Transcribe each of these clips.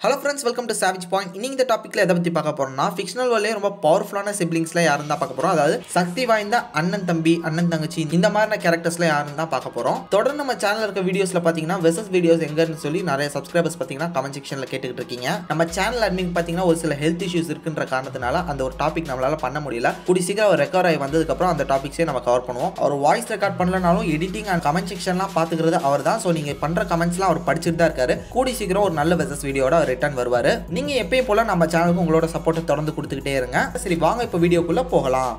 Hello friends, welcome to Savage Point. இன்னைக்கு இந்த டாபிக்ல எதை பத்தி பார்க்க போறோம்னா ஃபிக்ஷனல் வேர்ல்ட்லயே ரொம்ப பவர்ஃபுல்லான சிப்லிங்ஸ்லாம் யாருன்னு தான் பார்க்க போறோம். அதாவது சக்தி வாய்ந்த அண்ணன் தம்பி, அண்ணன் தங்கச்சி இந்த மாதிரியான கேரக்டர்ஸ்லாம் யாருன்னு தான் பார்க்க போறோம். தொடர்ந்து நம்ம சேனல்ல இருக்க வீடியோஸ்ல பாத்தீங்கன்னா வெர்சஸ் வீடியோஸ் எங்கன்னு சொல்லி நிறைய சப்ஸ்கிரைபர்ஸ் பாத்தீங்கன்னா கமெண்ட் செக்ஷன்ல கேட்டுக்கிட்டு இருக்கீங்க. நம்ம சேனல் அட்மின் பாத்தீங்கன்னா ஒரு சில ஹெல்த் இஷ்யூஸ் இருக்குன்ற காரணத்தினால அந்த ஒரு டாபிக் நம்மளால பண்ண முடியல. கூடி சீக்கிரம் அவர் ரெக்கவர் ஆகி வந்ததுக்கு அப்புறம் அந்த டாபிக்ஸே நம்ம கவர் பண்ணுவோம். அவர் வாய்ஸ் ரெக்கார்ட் பண்ணலனாலும் எடிட்டிங் அண்ட் கமெண்ட் செக்ஷன்லாம் பாத்துக்கிறது அவர் தான். ஸோ நீங்க பண்ற கமெண்ட்ஸ்லாம் அவர் படிச்சுட்டு தான் இருக்காரு. கூடி சீக்கிரம் ஒரு நல்ல வெர்சஸ் வீடியோட அவர் ரிட்டர்ன் வருவாரு. நீங்க எப்பயும் போல நம்ம சேனலுக்கு உங்களோட சப்போர்ட்டை தொடர்ந்து கொடுத்துக்கிட்டே இருங்க. சரி வாங்க இப்போ வீடியோக்குள்ள போகலாம்.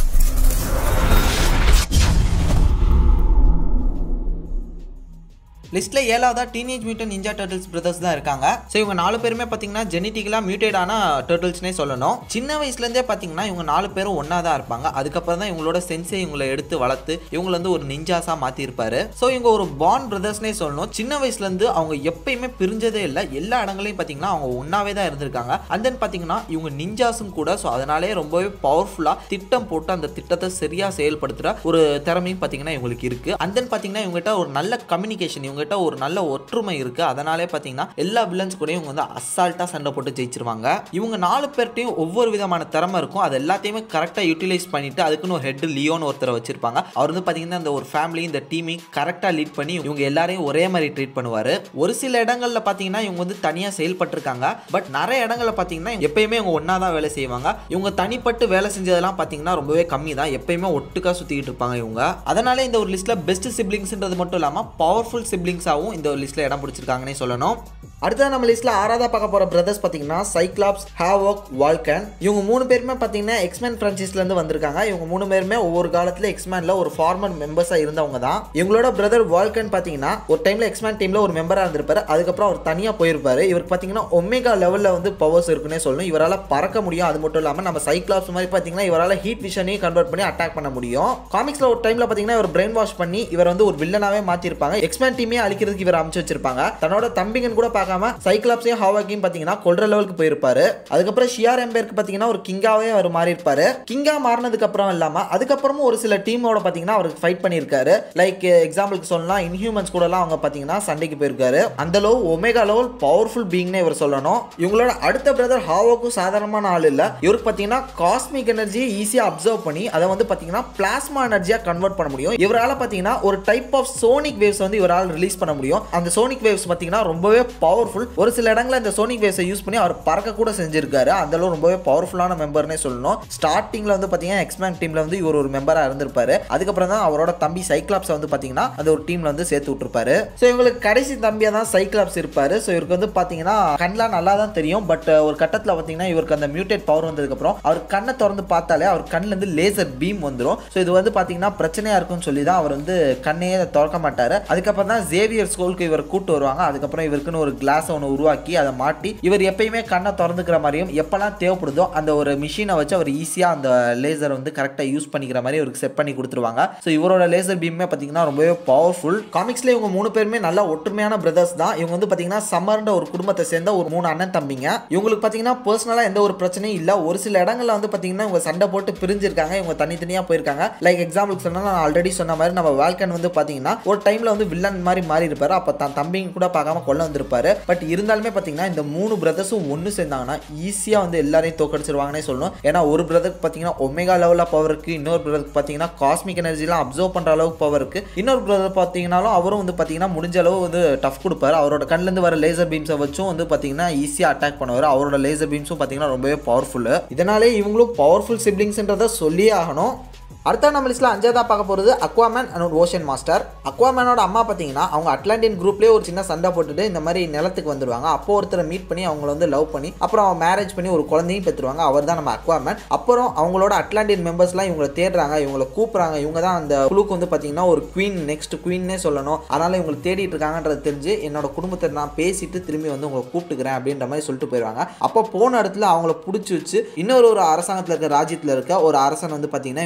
லிஸ்ட்ல 7ஆவதா teenage mutant ninja turtles brothers தான் இருக்காங்க. ஸோ இவங்க 4 பேருமே பார்த்தீங்கன்னா ஜெனட்டிக்கலாக மியூட்டேடான டர்ட்டில்ஸ்னே சொல்லணும். சின்ன வயசுலேருந்தே பார்த்தீங்கன்னா இவங்க 4 பேரும் ஒன்றா தான் இருப்பாங்க. அதுக்கப்புறம் தான் இவங்களோட சென்ஸை இவங்களை எடுத்து வளர்த்து இவங்களை வந்து ஒரு நிஞ்சாஸாக மாற்றிருப்பாரு. ஸோ இவங்க ஒரு பாண்ட் பிரதர்ஸ்னே சொல்லணும். சின்ன வயசுலேருந்து அவங்க எப்பயுமே பிரிஞ்சதே இல்லை. எல்லா இடங்களையும் பார்த்தீங்கன்னா அவங்க ஒன்றாவே தான் இருந்திருக்காங்க. அண்ட் தென் பார்த்தீங்கன்னா இவங்க நிஞ்சாஸும் கூட. ஸோ அதனாலே ரொம்பவே பவர்ஃபுல்லாக திட்டம் போட்டு அந்த திட்டத்தை சரியாக செயல்படுத்துகிற ஒரு திறமையும் பார்த்தீங்கன்னா இவங்களுக்கு இருக்குது. அண்ட் தென் பார்த்தீங்கன்னா இவங்ககிட்ட ஒரு நல்ல கம்யூனிகேஷன், இவங்ககிட்ட ஒரு நல்ல ஒற்றுமை இருக்கு. அதனாலே பாத்தீங்கன்னா எல்லா வில்லன்ஸ் கூடயும் இவங்க வந்து அசால்ட்டா சண்டை போட்டு ஜெயிச்சிருவாங்க. இவங்க 4 பேர்ட்டையும் ஒவ்வொரு விதமான திறமை இருக்கும். அது எல்லாத்தையுமே கரெக்டா யூட்டிலைஸ் பண்ணிட்டு அதுக்குன்னு ஒரு ஹெட் லியோன்னு ஒருத்தரை வச்சிருப்பாங்க. அவர் வந்து பாத்தீங்கன்னா இந்த ஒரு ஃபேமிலி இந்த டீமையும் கரெக்டா லீட் பண்ணி இவங்க எல்லாரையும் ஒரே மாதிரி ட்ரீட் பண்ணுவாரு. ஒரு சில இடங்கள்ல பாத்தீங்கன்னா இவங்க வந்து தனியா செயல்பட்டிருக்காங்க. பட் நிறைய இடங்கள்ல பாத்தீங்கன்னா எப்பயுமே இவங்க ஒன்னா தான் வேலை செய்வாங்க. இவங்க தனிப்பட்டு வேலை செஞ்சதெல்லாம் பாத்தீங்கன்னா ரொம்பவே கம்மி தான். எப்பயுமே ஒட்டுக்கா சுத்திக்கிட்டு இருப்பாங்க இவங்க. அதனால இந்த ஒரு லிஸ்ட்ல பெஸ்ட் சிப்லிங்ஸ்ன்றது மட்டும் இல்லாம பவர்ஃபுல் சிப்லிங்ஸாவும் இந்த ஒரு லிஸ்ட்ல இடம் பிடிச்சிருக்காங்கன்னே சொல்லணும். அடுத்தது நம்ம லிஸ்ட்ல 6ஆவதா பார்க்க போற பிரதர்ஸ் பாத்தீங்கன்னா சைக்ளாப்ஸ், ஹாவோக், வால்கன். இவங்க 3 பேருமே பாத்தீங்கன்னா எக்ஸ்மேன் பிரான்ச்சைஸ்ல இருந்து வந்திருக்காங்க. இவங்க 3 பேருமே ஒவ்வொரு காலத்துல எக்ஸ்மேன்ல ஒரு ஃபார்மர் மெம்பர்ஸா இருந்தவங்க தான். இவங்களோட பிரதர் வால்கன் பாத்தீங்கன்னா ஒரு டைம்ல எக்ஸ்மேன் டீம்ல ஒரு மெம்பரா இருந்திருப்பாரு. அதுக்கப்புறம் அவர் தனியா போயிருப்பாரு. இவருக்கு பாத்தீங்கன்னா ஒமேகா லெவல்ல வந்து பவர்ஸ் இருக்குன்னே சொல்லணும். இவரால் பறக்க முடியும். அது மட்டும் இல்லாம நம்ம சைக்ளாப்ஸ் மாதிரி பாத்தீங்கன்னா இவரால் ஹீட் விஷனையும் கன்வெர்ட் பண்ணி அட்டாக் பண்ண முடியும். காமிக்ஸ்ல ஒரு டைம்ல பாத்தீங்கன்னா இவர் பிரெயின் வாஷ் பண்ணி இவர் வந்து ஒரு வில்லனாவே மாத்திருப்பாங்க. எக்ஸ்மேன் டீமே அழிக்கிறதுக்கு இவர் அமைச்சு வச்சிருப்பாங்க. தன்னோட தம்பிங்கன்னு கூட பார்க்காம சைக்ளாப்ஸையும் ஹாவாக்கையும் பாத்தீங்கன்னா கொல்ற லெவலுக்கு போயிருப்பாரு. அதுக்கப்புறம் ஷியார் எம்பேருக்கு பாத்தீங்கன்னா ஒரு கிங்காவே அவர் மாறி இருப்பாரு. கிங்கா மாறினதுக்கு அப்புறம் இல்லாம அதுக்கப்புறமும் ஒரு சில டீமோட பாத்தீங்கன்னா அவருக்கு ஃபைட் பண்ணியிருக்காரு. லைக் எக்ஸாம்பிளுக்கு சொல்லலாம் இன்ஹியூமன்ஸ் கூட எல்லாம் அவங்க பாத்தீங்கன்னா சண்டைக்கு போயிருக்காரு. அந்த லெவல் ஒமேகா லெவல் பவர்ஃபுல் பீயிங்னே இவர் சொல்லணும். இவங்களோட அடுத்த பிரதர் ஹாவோக்கும் சாதாரணமான ஆள் இல்ல. இவருக்கு பாத்தீங்கன்னா காஸ்மிக் எனர்ஜியை ஈஸியா அப்சர்வ் பண்ணி அதை வந்து பாத்தீங்கன்னா பிளாஸ்மா எனர்ஜியா கன்வெர்ட் பண்ண முடியும். இவரால பாத்தீங்கன்னா ஒரு டைப் ஆஃப் சோனிக் வேவ்ஸ் வந்து இவரால் ரிலீஸ் பண்ண முடியும். அந்த சோனிக் வேவ்ஸ் பாத்தீங்கன்னா ரொம்பவே பவர்ஃபுல். ஒரு சில இடங்கள்ல இந்த சோனிக் வேவ்ஸை யூஸ் பண்ணி அவர் பறக்க கூட செஞ்சிருக்காரு. அந்த அளவு ரொம்பவே பவர்ஃபுல்லான மெம்பர்னே சொல்லணும். ஸ்டார்டிங்ல வந்து பாத்தீங்கன்னா எக்ஸ்மேன் டீம்ல வந்து இவர் ஒரு மெம்பரா இருந்திருப்பாரு. அதுக்கப்புறம் தான் அவரோட தம்பி சைக்ளாப்ஸ் வந்து பாத்தீங்கன்னா அந்த ஒரு டீம்ல வந்து சேர்த்து விட்டுருப்பாரு. ஸோ இவங்களுக்கு கடைசி தம்பியா தான் சைக்ளாப்ஸ் இருப்பாரு. ஸோ இவருக்கு வந்து பாத்தீங்கன்னா கண்ணெலாம் நல்லா தான் தெரியும். பட் ஒரு கட்டத்தில் பாத்தீங்கன்னா இவருக்கு அந்த மியூட்டேட் பவர் வந்ததுக்கு அப்புறம் அவர் கண்ணை திறந்து பார்த்தாலே அவர் கண்ணுல இருந்து லேசர் பீம் வந்துடும். ஸோ இது வந்து பாத்தீங்கன்னா பிரச்சனையா இருக்கும்னு சொல்லி தான் அவர் வந்து கண்ணையே திறக்க மாட்டாரு. அதுக்கப்புறம் தான் ஜேவியர் ஸ்கூலுக்கு இவர் கூட்டு வருவாங்க. அதுக்கப்புறம் இவருக்குன்னு ஒரு கிளாஸ் ஒன்று உருவாக்கி அதை மாட்டி இவர் எப்பயுமே கண்ணை திறந்துக்கிற மாதிரியும் எப்பெல்லாம் தேவைப்படுதோ அந்த ஒரு மிஷினை வச்சு அவர் ஈஸியா அந்த லேசர் வந்து கரெக்டா யூஸ் பண்ணிக்கிற மாதிரி இவருக்கு செட் பண்ணி கொடுத்துருவாங்க. ஸோ இவரோட லேசர் பீமே பாத்தீங்கன்னா ரொம்பவே பவர்ஃபுல். காமிக்ஸ்ல இவங்க 3 பேருமே நல்ல ஒற்றுமையான பிரதர்ஸ் தான். இவங்க வந்து பாத்தீங்கன்னா சம்மர்ன்ற ஒரு குடும்பத்தை சேர்ந்த ஒரு 3 அண்ணன் தம்பிங்க. இவங்களுக்கு பாத்தீங்கன்னா பர்சனலா எந்த ஒரு பிரச்சனையும் இல்ல. ஒரு சில இடங்கள்ல வந்து பாத்தீங்கன்னா இவங்க சண்டை போட்டு பிரிஞ்சிருக்காங்க. இவங்க தனித்தனியா போயிருக்காங்க. லைக் எக்ஸாம்பிளுக்கு சொன்னா நான் ஆல்ரெடி சொன்ன மாதிரி நம்ம வால்கன் வந்து பாத்தீங்கன்னா ஒரு டைம்ல வந்து வில்லன் மாதிரி மாறி இருப்பாரு. அப்ப தான் தம்பிங்க கூட பார்க்காம கொல்ல வந்திருப்பாரு. பட் இருந்தாலுமே பாத்தீங்கன்னா இந்த 3 பிரதர்ஸும் ஒன்று சேர்ந்தாங்கன்னா ஈஸியா வந்து எல்லாரையும் தோக்கடிச்சிருவாங்கன்னே சொல்லணும். ஏன்னா ஒரு பிரதருக்கு பாத்தீங்கன்னா ஒமேகா லெவல்ல பவர் இருக்கு. இன்னொரு பிரதருக்கு பாத்தீங்கன்னா காஸ்மிக் எனர்ஜிலாம் அப்சர்வ் பண்ற அளவுக்கு பவர் இருக்கு. இன்னொரு பிரதர் பாத்தீங்கன்னாலும் அவரும் வந்து பாத்தீங்கன்னா முடிஞ்ச அளவு வந்து டஃப் கொடுப்பாரு. அவரோட கண்ணுல இருந்து வர லேசர் பீம்ஸை வச்சும் வந்து பாத்தீங்கன்னா ஈஸியா அட்டாக் பண்ணுவாரு. அவரோட லேசர் பீம்ஸும் பாத்தீங்கன்னா ரொம்பவே பவர்ஃபுல். இதனாலே இவங்களும் பவர்ஃபுல் சிப்லிங்ஸ்ன்றதை சொல்லியே ஆகணும். அடுத்த நம்ம லிஸ்ட்ல 5ஆவதா பார்க்க போறது அக்வாமேன் அண்ட் ஓஷன் மாஸ்டர். அக்வாமேனோட அம்மா பாத்தீங்கன்னா அவங்க அட்லாண்டியன் குரூப்லேயே ஒரு சின்ன சண்டை போட்டுட்டு இந்த மாதிரி நிலத்துக்கு வந்துருவாங்க. அப்போ ஒருத்தரை மீட் பண்ணி அவங்கள வந்து லவ் பண்ணி அப்புறம் மேரேஜ் பண்ணி ஒரு குழந்தையும் பெற்றுருவாங்க. அவர் தான் நம்ம அக்வாமேன். அப்புறம் அவங்களோட அட்லாண்டியன் மெம்பர்ஸ்லாம் இவங்களை தேடுறாங்க, இவங்களை கூப்பிடுறாங்க. இவங்க தான் அந்த குழுக்கு வந்து பாத்தீங்கன்னா ஒரு குவீன், நெக்ஸ்ட் குவீன்னே சொல்லணும். அதனால இவங்களை தேடிட்டு இருக்காங்கன்றது தெரிஞ்சு என்னோட குடும்பத்தை நான் பேசிட்டு திரும்பி வந்து உங்களை கூப்பிட்டுக்கிறேன் அப்படின்ற மாதிரி சொல்லிட்டு போயிடுவாங்க. அப்போ போன இடத்துல அவங்கள பிடிச்சி வச்சு இன்னொரு அரசாங்கத்தில் இருக்க ராஜ்யத்தில் இருக்க ஒரு அரசன் வந்து பாத்தீங்கன்னா இவங்களுக்கு மேரேஜ்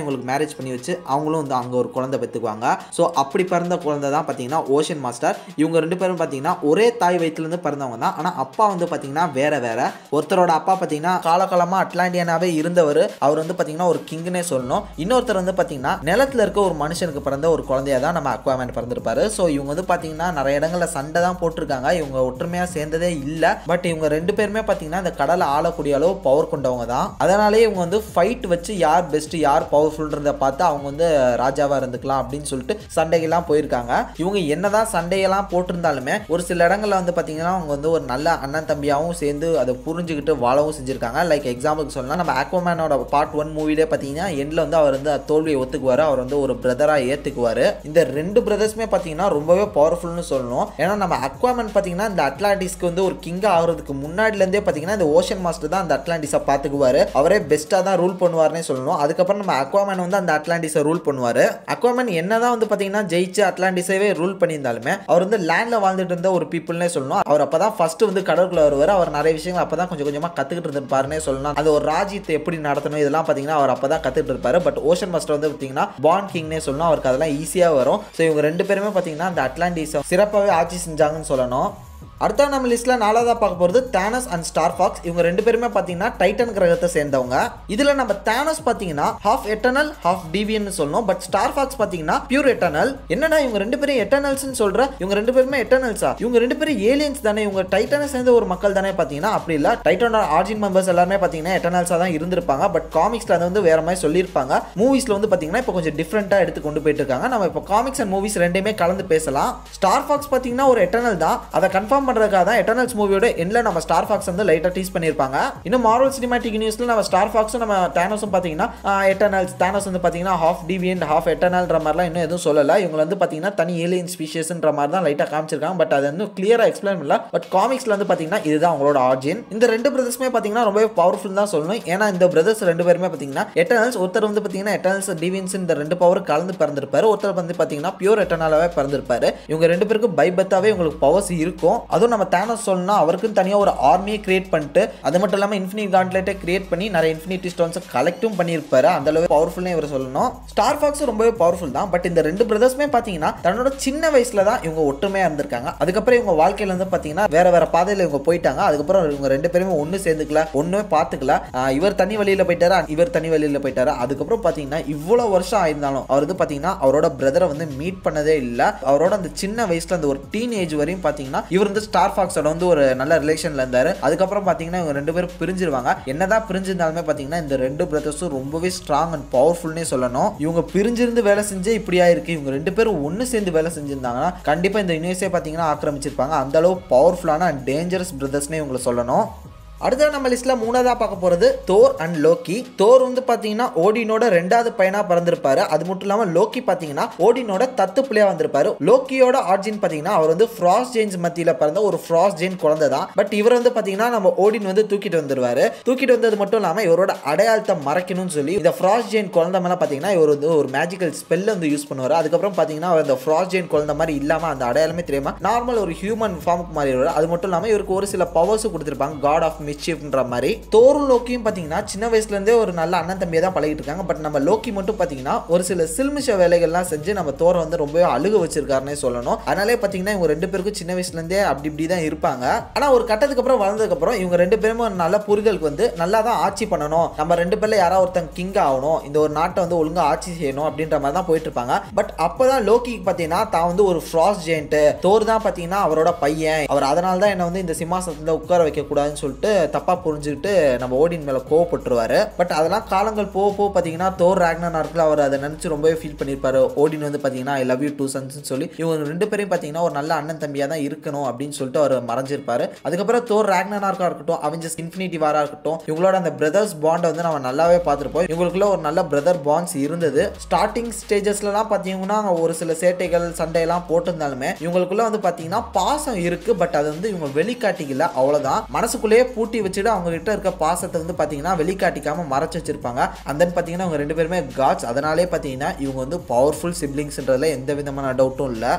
மேரேஜ் பண்ணி வச்சு அவங்களும் வந்து அங்கே ஒரு குழந்தை பெற்றுக்குவாங்க. ஸோ அப்படி பிறந்த குழந்தை தான் பார்த்தீங்கன்னா ஓஷன் மாஸ்டர். இவங்க 2 பேரும் பார்த்தீங்கன்னா ஒரே தாய் வயிற்றுலேருந்து பிறந்தவங்க தான். ஆனால் அப்பா வந்து பார்த்தீங்கன்னா வேற வேற. ஒருத்தரோட அப்பா பார்த்தீங்கன்னா காலகாலமாக அட்லாண்டியனாவே இருந்தவர். அவர் வந்து பார்த்தீங்கன்னா ஒரு கிங்னே சொல்லணும். இன்னொருத்தர் வந்து பார்த்தீங்கன்னா நிலத்தில் இருக்க ஒரு மனுஷனுக்கு பிறந்த ஒரு குழந்தையா தான் நம்ம அக்வாமேன் பிறந்திருப்பாரு. ஸோ இவங்க வந்து பார்த்தீங்கன்னா நிறைய இடங்களில் சண்டை தான் போட்டிருக்காங்க. இவங்க ஒற்றுமையாக சேர்ந்ததே இல்லை. பட் இவங்க 2 பேருமே பார்த்தீங்கன்னா இந்த கடலை ஆளக்கூடிய அளவு பவர் கொண்டவங்க தான். அதனாலே இவங்க வந்து ஃபைட் வச்சு யார் பெஸ்ட் யார் பவர்ஃபுல்ன்றதை பார்த்து அவங்க வந்து ராஜாவாக இருந்துக்கலாம் அப்படின்னு சொல்லிட்டு சண்டைகள்லாம் போயிருக்காங்க. இவங்க என்னதான் சண்டையெல்லாம் போட்டிருந்தாலுமே ஒரு சில இடங்களில் வந்து பார்த்தீங்கன்னா அவங்க வந்து ஒரு நல்ல அண்ணன் தம்பியாகவும் சேர்ந்து அதை புரிஞ்சுக்கிட்டு வாழவும் செஞ்சிருக்காங்க. லைக் எக்ஸாம்பிளுக்கு சொல்லலாம், நம்ம அக்வாமேனோட பார்ட் 1 மூவிலே பார்த்தீங்கன்னா எண்டில் வந்து அவர் வந்து தோல்வியை ஒத்துக்குவார். அவர் வந்து ஒரு பிரதராக ஏற்றுக்குவார். இந்த 2 பிரதர்ஸுமே பார்த்தீங்கன்னா ரொம்பவே பவர்ஃபுல்னு சொல்லணும். ஏன்னா நம்ம அக்வாமேன் பார்த்தீங்கன்னா இந்த அட்லாண்டிஸ்க்கு வந்து ஒரு கிங்கா ஆகிறதுக்கு முன்னாடிலேருந்தே பார்த்தீங்கன்னா இந்த ஓஷன் மாஸ்டர் தான் அந்த அட்லாண்டிஸை பார்த்துக்குவாரு. அவரே பெஸ்ட்டாக தான் ரூல் பண்ணுவார்னே சொல்லணும். அதுக்கப்புறம் நம்ம அக்வாமேன் வந்து அந்த அட்லாண்டிஸை ரூல் பண்ணுவார். அக்வாமேன் என்னதான் வந்து பார்த்தீங்கன்னா ஜெயிச்சு அட்லாண்டிஸாவே ரூல் பண்ணியிருந்தாலுமே அவர் வந்து லேண்டில் வாழ்ந்துட்டு இருந்த ஒரு பீப்புள்னே சொல்லணும். அவர் அப்போ தான் ஃபர்ஸ்ட் வந்து கடற்குள்ள வருவார். அவர் நிறைய விஷயங்கள் அப்போ தான் கொஞ்சம் கொஞ்சமாக கற்றுக்கிட்டு இருந்திருப்பாருன்னே சொல்லலாம். அது ஒரு ராஜ்யத்தை எப்படி நடத்தணும் இதெல்லாம் பார்த்தீங்கன்னா அவர் அப்போ தான் கற்றுக்கிட்டு இருப்பாரு. பட் ஓஷன் மாஸ்டர் வந்து பார்த்தீங்கன்னா பான் கிங்னே சொல்லணும். அவருக்கு அதெல்லாம் ஈஸியாக வரும். ஸோ இவங்க 2 பேருமே பார்த்தீங்கன்னா அந்த அட்லாண்டிஸை சிறப்பாகவே ஆட்சி செஞ்சாங்கன்னு சொல்லணும். அடுத்த நம்ம லிஸ்ட்டில் 4ஆவதா பார்க்க போகிறது தானோஸ் அண்ட் ஸ்டார் ஃபாக்ஸ். இவங்க 2 பேருமே பார்த்தீங்கன்னா டைட்டன் கிரகத்தை சேர்ந்தவங்க. இதில் நம்ம தானோஸ் பார்த்தீங்கன்னா ஹாஃப் எட்டர்னல் ஹாஃப் டிவியன் சொல்லணும். பட் ஸ்டார் ஃபாக்ஸ் பார்த்தீங்கன்னா பியூர் எட்டர்னல். என்னன்னா இவங்க 2 பேரும் எட்டர்னல்ஸ்னு சொல்ற, இவங்க 2 பேருமே எட்டர்னல்ஸா? இவங்க 2 பேரும் ஏலியன்ஸ் தானே? இவங்க டைட்டனை சேர்ந்த ஒரு மக்கள் தானே? பார்த்தீங்கன்னா அப்படி இல்லை. டைட்டனோட ஆர்ஜின் மெம்பர்ஸ் எல்லாருமே பார்த்தீங்கன்னா எட்டர்னல்ஸாக தான் இருந்திருப்பாங்க. பட் காமிக்ஸில் அது வந்து வேற மாதிரி சொல்லியிருப்பாங்க. மூவிஸில் வந்து பார்த்தீங்கன்னா இப்போ கொஞ்சம் டிஃப்ரெண்ட்டாக எடுத்து கொண்டு போயிட்டு இருக்காங்க. நம்ம இப்போ காமிக்ஸ் அண்ட் மூவிஸ் ரெண்டையுமே கலந்து பேசலாம். ஸ்டார் ஃபாக்ஸ் பார்த்தீங்கன்னா ஒரு எட்டர்னல் தான். அதை கன்ஃபார்ம் பண்ணுறதுக்காக தான் எட்டர்னல்ஸ் மூவியோட எண்ட்ல நம்ம ஸ்டார் ஃபாக்ஸ் வந்து லைட்டா டீஸ் பண்ணிருப்பாங்க. இன்னும் மார்வல் சினிமாட்டிக் யூனிவர்ஸ்ல நம்ம ஸ்டார் ஃபாக்ஸும் நம்ம தானோஸும் பாத்தீங்கன்னா எட்டர்னல்ஸ், தானோஸ் வந்து பாத்தீங்கன்னா ஹாஃப் டிவியன்ட் ஹாஃப் எட்டர்னல்ன்ற மாதிரிலாம் இன்னும் எதுவும் சொல்லல. இவங்க வந்து பாத்தீங்கன்னா தனி ஏலியன் ஸ்பீஷியஸ்ன்ற மாதிரி தான் லைட்டா காமிச்சிருக்காங்க. பட் அது வந்து கிளியரா எக்ஸ்பிளைன் பண்ணல. பட் காமிக்ஸ்ல வந்து பாத்தீங்கன்னா இதுதான் அவங்களோட ஆர்ஜின். இந்த 2 பிரதர்ஸுமே பாத்தீங்கன்னா ரொம்ப பவர்ஃபுல் தான் சொல்லணும். ஏன்னா இந்த பிரதர்ஸ் 2 பேருமே பாத்தீங்கன்னா எட்டர்னல்ஸ். ஒருத்தர் வந்து பாத்தீங்கன்னா எட்டர்னல்ஸ் டிவியன்ஸ் இந்த 2 பவர் கலந்து பிறந்திருப்பாரு. ஒருத்தர் வந்து பாத்தீங்கன்னா பியூர் எட்டர்னலாவே பிறந்திருப்பாரு. இவங்க 2 பேருக்கும் பைபத்தாவே உங்களுக்கு பவர்ஸ் இருக்கும். அதுவும் நம்ம தானோஸ் சொல்லணும், அவருக்குன்னு தனியாக ஒரு ஆர்மியை கிரியேட் பண்ணிட்டு அது மட்டும் இல்லாமல் இன்ஃபினிட் காண்ட்லெட்டை கிரியேட் பண்ணி நிறைய இன்ஃபினிட்டி ஸ்டோன்ஸை கலெக்டும் பண்ணியிருப்பாரு. அந்த அளவு பவர்ஃபுல்னே இவர் சொல்லணும். ஸ்டார் ஃபாக்ஸ் ரொம்பவே பவர்ஃபுல் தான். பட் இந்த 2 பிரதர்ஸுமே பார்த்தீங்கன்னா தன்னோட சின்ன வயசுல தான் இவங்க ஒற்றுமையாக இருந்திருக்காங்க. அதுக்கப்புறம் இவங்க வாழ்க்கையில வந்து பார்த்தீங்கன்னா வேற வேற பாதையில் இவங்க போயிட்டாங்க. அதுக்கப்புறம் இவங்க 2 பேருமே ஒன்று சேர்ந்துக்கல, ஒன்றுமே பார்த்துக்கல. இவர் தனி வழியில் போயிட்டாரு, இவர் தனி வழியில் போயிட்டாரு. அதுக்கப்புறம் பார்த்தீங்கன்னா இவ்வளோ வருஷம் ஆயிருந்தாலும் அவர் வந்து பார்த்தீங்கன்னா அவரோட பிரதரை வந்து மீட் பண்ணதே இல்லை. அவரோட அந்த சின்ன வயசுல அந்த ஒரு டீன் ஏஜ் வரையும் பார்த்தீங்கன்னா இவர் வந்து ஸ்டார் ஃபாக்ஸோட வந்து ஒரு நல்ல ரிலேஷன்ல இருந்தாரு. அதுக்கப்புறம் பாத்தீங்கன்னா இவங்க 2 பேரும் பிரிஞ்சிருவாங்க. என்னதான் பிரிஞ்சிருந்தாலுமே பாத்தீங்கன்னா இந்த 2 பிரதர்ஸும் ரொம்பவே ஸ்ட்ராங் அண்ட் பவர்ஃபுல்னே சொல்லணும். இவங்க பிரிஞ்சிருந்து வேலை செஞ்சே இப்படியா இருக்கு. இவங்க 2 பேரும் ஒன்னு சேர்ந்து வேலை செஞ்சிருந்தாங்கன்னா கண்டிப்பா இந்த யூனிவர்ஸே பாத்தீங்கன்னா ஆக்கிரமிச்சிருப்பாங்க. அந்த அளவு பவர்ஃபுல்லான அண்ட் டேஞ்சரஸ் பிரதர்ஸ்னே இவங்களை சொல்லணும். அடுத்த நம்ம லிஸ்ட்ல 3ஆவதா பார்க்க போறது தோர் அண்ட் லோக்கி. தோர் வந்து பாத்தீங்கன்னா ஓடினோட 2வது பையனா பிறந்திருப்பாரு. அது மட்டும் இல்லாம லோக்கி பாத்தீங்கன்னா ஓடினோட தத்து பிள்ளையா வந்திருப்பாரு. லோக்கியோட ஆர்ஜின் பாத்தீங்கன்னா அவர் வந்து ஃப்ராஸ்ட் ஜெயின்ஸ் மத்தியில பிறந்த ஒரு ஃப்ராஸ்ட் ஜெயின் குழந்தை தான். பட் இவர் வந்து பாத்தீங்கன்னா நம்ம ஓடின் வந்து தூக்கிட்டு வந்துருவாரு. தூக்கிட்டு வந்தது மட்டும் இல்லாம இவரோட அடையாளத்தை மறைக்கணும்னு சொல்லி இந்த ஃப்ராஸ்ட் ஜெயின் குழந்தை மேல பாத்தீங்கன்னா இவர் வந்து ஒரு மேஜிக்கல் ஸ்பெல்ல வந்து யூஸ் பண்ணுவாரு. அதுக்கப்புறம் பாத்தீங்கன்னா அவர் அந்த ஃப்ராஸ்ட் ஜெயின் குழந்தை மாதிரி இல்லாம அந்த அடையாளமே தெரியாம நார்மல் ஒரு ஹியூமன் ஃபார்முக்கு மாறிடுவாரு. அது மட்டும் இல்லாம இவருக்கு ஒரு சில பவர்ஸும் கொடுத்திருப்பாங்க, காட் ஆஃப் மிஸ்சீஃப்ன்ற மாதிரி. தோரும் லோக்கியும் பாத்தீங்கன்னா சின்ன வயசுல இருந்தே ஒரு நல்ல அண்ணன் தம்பியா தான் பழகிட்டு இருக்காங்க. பட் நம்ம லோக்கி மட்டும் பாத்தீங்கன்னா ஒரு சில சில்மிஷ வேலைகள்லாம் செஞ்சு நம்ம தோரை வந்து ரொம்பவே அழுக வச்சிருக்காருன்னே சொல்லணும். அதனாலே பாத்தீங்கன்னா இவங்க 2 பேருக்கும் சின்ன வயசுல இருந்தே அப்படி இப்படி தான் இருப்பாங்க. ஆனா ஒரு கட்டத்துக்கு அப்புறம் வளர்ந்ததுக்கு அப்புறம் இவங்க 2 பேருமே ஒரு நல்ல புரிதலுக்கு வந்து நல்லா தான் ஆட்சி பண்ணணும், நம்ம 2 பேர்ல யாராவது ஒருத்தங்க கிங் ஆகணும், இந்த ஒரு நாட்டை வந்து ஒழுங்கா ஆட்சி செய்யணும் அப்படின்ற மாதிரி தான் போயிட்டு இருப்பாங்க. பட் அப்பதான் லோக்கிக்கு பாத்தீங்கன்னா தான் வந்து ஒரு ஃப்ராஸ்ட் ஜெயண்ட், தோர் தான் பாத்தீங்கன்னா அவரோட பையன், அவர் அதனால தான் என்ன வந்து இந்த சிம்மாசனத்துல உட்கார வைக்க கூடாதுன்னு சொல்லிட்டு தப்பா புரிஞ்சுக்கிட்டு நம்ம ஓடின் மேல கோவப்பட்டுருவாரு. பட் அதெல்லாம் காலங்கள் போக போக பாத்தீங்கன்னா தோர் ராக்னராக்ல அவர் அதை நினைச்சு ரொம்பவே ஃபீல் பண்ணிருப்பாரு. ஓடின் வந்து பாத்தீங்கன்னா I love you two sons சொல்லி இவங்க 2 பேரையும் பாத்தீங்கன்னா ஒரு நல்ல அண்ணன் தம்பியா தான் இருக்கணும் அப்படின்னு சொல்லிட்டு அவர் மறைஞ்சிருப்பாரு. அதுக்கப்புறம் தோர் ராக்னராக்கா இருக்கட்டும், அவெஞ்சர்ஸ் இன்ஃபினிட்டி வாரா இருக்கட்டும், இவங்களோட அந்த பிரதர்ஸ் பாண்டை வந்து நம்ம நல்லாவே பார்த்துருப்போம். இவங்களுக்குள்ள ஒரு நல்ல பிரதர் பாண்ட்ஸ் இருந்தது. ஸ்டார்டிங் ஸ்டேஜஸ்லாம் பாத்தீங்கன்னா ஒரு சில சேட்டைகள் சண்டையெல்லாம் போட்டிருந்தாலுமே இவங்களுக்குள்ள வந்து பாத்தீங்கன்னா பாசம் இருக்கு. பட் அது வந்து இவங்க வெளிக்காட்டிக்கல, அவ்வளவுதான். மனசுக்குள்ளேயே பூட்டி வச்சுட்டு அவங்க கிட்ட இருக்க பாசத்தை வந்து பாத்தீங்கன்னா வெளிக்காட்டிக்காம மறைச்சு வச்சிருப்பாங்க. அந்த பாத்தீங்கன்னா அவங்க 2 பேருமே காட்ஸ். அதனாலே பாத்தீங்கன்னா இவங்க வந்து பவர்ஃபுல் சிப்லிங்ஸ்ன்றதுல எந்த விதமான டவுட்டும் இல்லை.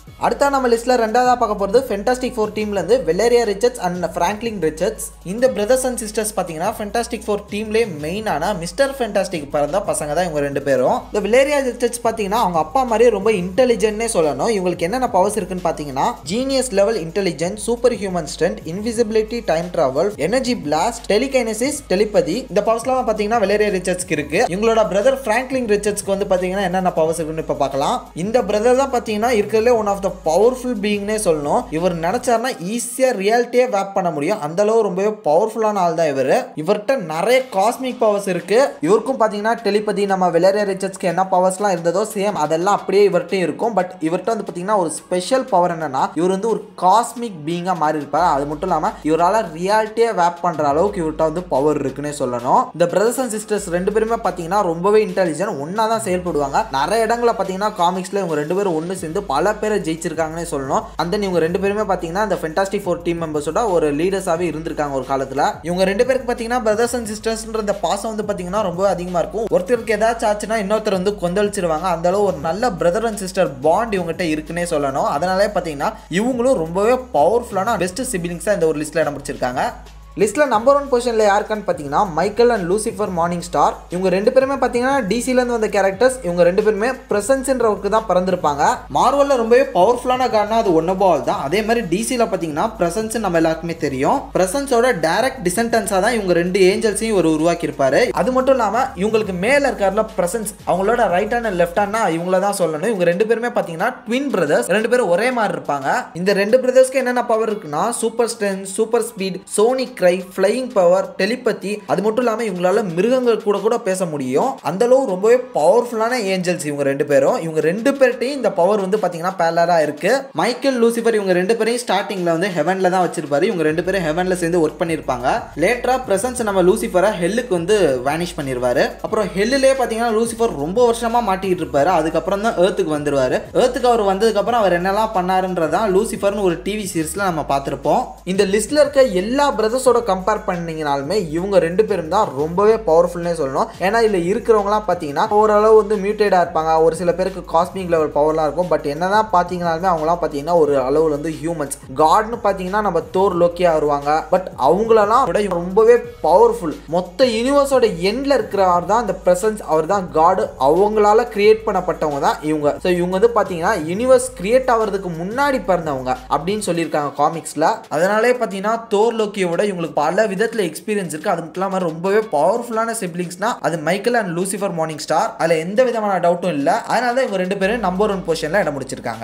அடுத்த நம்ம லிஸ்ட்ல ரெண்டாவதா பார்க்க போறது ஃபென்டாஸ்டிக் ஃபோர் டீம்ல இருந்து Valeria Richards and Franklin Richards. இந்த பிரதர்ஸ் அண்ட் சிஸ்டர்ஸ் பாத்தீங்கன்னா ஃபென்டாஸ்டிக் ஃபோர் டீம்லயே மெயினான மிஸ்டர் ஃபென்டாஸ்டிக் பிறந்த பசங்க தான் இவங்க ரெண்டு பேரும். இந்த வெலேரியா ரிச்சர்ட்ஸ் பாத்தீங்கன்னா அவங்க அப்பா மாதிரியே ரொம்ப இன்டெலிஜென்ட்னே சொல்லணும். இவங்களுக்கு என்னென்ன பவர்ஸ் இருக்குன்னு பாத்தீங்கன்னா genius level intelligence, super human strength, invisibility, time travel, energy blast, telekinesis, telepathy. இந்த பவர்ஸ்லாம் பாத்தீங்கன்னா வெலேரியா ரிச்சர்ட்ஸ்க்கு இருக்கு. இவங்களோட பிரதர் பிராங்க்லின் ரிச்சர்ட்ஸ்க்கு வந்து பாத்தீங்கன்னா என்னென்ன பவர்ஸ் இருக்குன்னு இப்ப பார்க்கலாம். இந்த பிரதர் தான் பாத்தீங்கன்னா இருக்கிறதுல ஒன் ஆஃப் த பவர்ஃபுல் பீயிங்னே சொல்லணும். இவர் நினைச்சாருன்னா ஈஸியா ரியாலிட்டியே வேப் பண்ண முடியும். அந்த அளவு ரொம்பவே பவர்ஃபுல்லான ஆள் தான் இவர். இவர்கிட்ட நிறைய காஸ்மிக் பவர்ஸ் இருக்கு. இவருக்கும் பாத்தீங்கன்னா டெலிபதி நம்ம வெலேரியா ரிச்சர்ட்ஸ்க்கு என்ன பவர்ஸ்லாம் இருந்ததோ சேம் அதெல்லாம் அப்படியே இவர்கிட்ட இருக்கும். பட் இவர்கிட்ட வந்து பாத்தீங்கன்னா ஒரு ஸ்பெஷல் பவர் என்னன்னா இவர் வந்து ஒரு காஸ்மிக் பீயிங்கா மாறி இருப்பார். அது மட்டும் இல்லாம இவரால ரியாலிட்டியே வேப் பண்ற அளவுக்கு இவர்கிட்ட வந்து பவர் இருக்குன்னே சொல்லணும். இந்த பிரதர்ஸ் அண்ட் சிஸ்டர்ஸ் ரெண்டு பேருமே பாத்தீங்கன்னா ரொம்பவே இன்டெலிஜென்ட், ஒன்னா தான் செயல்படுவாங்க. நிறைய இடங்களை பாத்தீங்கன்னா காமிக்ஸ்ல இவங்க ரெண்டு பேரும் ஒன்னு சேர்ந்து பல பேரை ஜெயிச்சிருக்காங்கன்னு சொல்லணும். அந்த இவங்க ரெண்டு பேருமே பாத்தீங்கன்னா இந்த ஃபென்டாஸ்டிக் ஃபோர் டீம் மெம்பர்ஸோட ஒரு லீடர்ஸாவே இருந்திருக்காங்க ஒரு காலத்துல. இவங்க ரெண்டு பேருக்கு பாத்தீங்கன்னா பிரதர்ஸ் அண்ட் சிஸ்டர்ஸ்ன்ற இந்த பாசம் வந்து பாத்தீங்கன்னா ரொம்ப அதிகமா இருக்கும். ஒருத்தருக்கு ஏதாச்சும் ஆச்சுன்னா இன்னொருத்தர் வந்து கொந்தளிச்சிருவாங்க. அந்த அளவு ஒரு நல்ல பிரதர் அண்ட் சிஸ்டர் பாண்ட் இவங்ககிட்ட இருக்குன்னே சொல்லணும். அதனாலே பாத்தீங்கன்னா இவங்களும் ரொம்பவே பவர்ஃபுல்லான பெஸ்ட் சிபிலிங்ஸா இந்த ஒரு லிஸ்ட்ல இடம் பிடிச்சிருக்காங்க. லிஸ்ட்ல நம்பர் 1 பொசிஷன்ல யாருக்கான்னு பாத்தீங்கன்னா Michael and Lucifer Morningstar. இவங்க ரெண்டு பேருமே பாத்தீங்கன்னா டிசில இருந்து வந்த கேரக்டர்ஸ். இவங்க ரெண்டு பேருமே பிரசன்ஸ்ன்றவருக்கு தான் பிறந்திருப்பாங்க. மார்வல்ல ரொம்பவே பவர்ஃபுல்லான கார்னா அது ஒன்னபால் தான். அதே மாதிரி டிசில பாத்தீங்கன்னா பிரசன்ஸ் நம்ம எல்லாருக்குமே தெரியும். பிரசன்ஸோட டைரக்ட் டிசென்டன்ஸா தான் இவங்க ரெண்டு ஏஞ்சல்ஸையும் ஒரு உருவாக்கி இருப்பாரு. அது மட்டும் இல்லாம இவங்களுக்கு மேல இருக்கார்ல பிரசன்ஸ், அவங்களோட ரைட் ஹேண்ட் அண்ட் லெஃப்ட் ஹேண்ட்னா இவங்கள தான் சொல்லணும். இவங்க ரெண்டு பேருமே பாத்தீங்கன்னா ட்வின் பிரதர்ஸ். ரெண்டு பேரும் ஒரே மாதிரி இருப்பாங்க. இந்த ரெண்டு பிரதர்ஸ்க்கு என்னென்ன பவர் இருக்குன்னா super strength, super speed, sonic flying power, telepathy. அது மட்டும் இல்லாம இவங்களால மிருகங்கள் கூட பேச முடியும். அந்த அளவு ரொம்பவே பவர்ஃபுல்லான ஏஞ்சல்ஸ் இவங்க ரெண்டு பேரும். இவங்க ரெண்டு பேர்ட்டையும் இந்த பவர் வந்து பாத்தீங்கன்னா பேரலரா இருக்கு. மைக்கேல், லூசிஃபர் இவங்க ரெண்டு பேரையும் ஸ்டார்டிங்ல வந்து ஹெவன்ல தான் வச்சிருப்பாரு. இவங்க ரெண்டு பேரும் ஹெவன்ல சேர்ந்து ஒர்க் பண்ணிருப்பாங்க. லேட்டரா பிரசன்ஸ் நம்ம லூசிஃபரை ஹெல்லுக்கு வந்து வேனிஷ் பண்ணிருவாரு. அப்புறம் ஹெல்லிலே பாத்தீங்கன்னா லூசிஃபர் ரொம்ப வருஷமா மாட்டிக்கிட்டு இருப்பாரு. அதுக்கப்புறம் தான் எர்த்துக்கு வந்துருவாரு. எர்த்துக்கு அவர் வந்ததுக்கு அப்புறம் அவர் என்னெல்லாம் பண்ணாருன்றதான் லூசிஃபர்னு ஒரு டிவி சீரிஸ்ல நம்ம பார்த்திருப்போம். இந்த லிஸ்ட்ல இருக்க எல்லா பிரதர்ஸோட கம்பேர் பண்ணீங்கனாலுமே இவங்க ரெண்டு பேரும் தான் ரொம்பவே பவர்ஃபுல்னே சொல்லணும். ஏன்னா இதுல இருக்கிறவங்கலாம் பாத்தீங்கன்னா ஓரளவு வந்து மியூட்டேடா இருப்பாங்க. ஒரு சில பேருக்கு காஸ்மிக் லெவல் பவர்லாம் இருக்கும். பட் என்னதான் பாத்தீங்கன்னாலுமே அவங்களாம் பாத்தீங்கன்னா ஒரு அளவுல வந்து ஹியூமன்ஸ். காட்னு பாத்தீங்கன்னா நம்ம தோர் லோக்கியா வருவாங்க. பட் அவங்களெல்லாம் விட ரொம்பவே பவர்ஃபுல். மொத்த யூனிவர்ஸோட எண்ட்ல இருக்கிறவர் தான் இந்த பிரசன்ஸ். அவர் தான் காட். அவங்களால கிரியேட் பண்ணப்பட்டவங்க தான் இவங்க. ஸோ இவங்க வந்து பாத்தீங்கன்னா யூனிவர்ஸ் கிரியேட் ஆகிறதுக்கு முன்னாடி பிறந்தவங்க அப்படின்னு சொல்லியிருக்காங்க காமிக்ஸ்ல. அதனாலே பாத்தீங்கன்னா தோர் லோக்கியோட இவங்களுக்கு பல விதத்துல எக்ஸ்பீரியன்ஸ் இருக்கு. அது மட்டும் இல்லாம ரொம்பவே பவர்ஃபுல்லான சிப்லிங்ஸ்னா அது Michael and Lucifer Morningstar. அதுல எந்த விதமான டவுட்டும் இல்ல. அதனால தான் இவங்க ரெண்டு பேரும் நம்பர் 1 பொசிஷன்ல இடம் முடிச்சிருக்காங்க.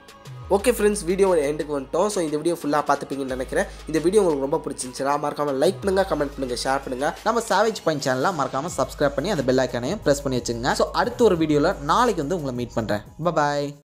ஓகே ஃப்ரெண்ட்ஸ், வீடியோ எண்டுக்கு வந்துட்டோம். ஸோ இந்த வீடியோ ஃபுல்லாக பார்த்துப்பீங்கன்னு நினைக்கிறேன். இந்த வீடியோ உங்களுக்கு ரொம்ப பிடிச்சிருந்துச்சுன்னா மறக்காமல் லைக் பண்ணுங்க, கமெண்ட் பண்ணுங்க, ஷேர் பண்ணுங்க. நம்ம சாவேஜ் பாயிண்ட் சேனலை மறக்காம சப்ஸ்கிரைப் பண்ணி அந்த பெல் ஐக்கானையும் பிரஸ் பண்ணி வச்சுங்க. ஸோ அடுத்த ஒரு வீடியோவில் நாளைக்கு வந்து உங்களை மீட் பண்ணுறேன். பாய்.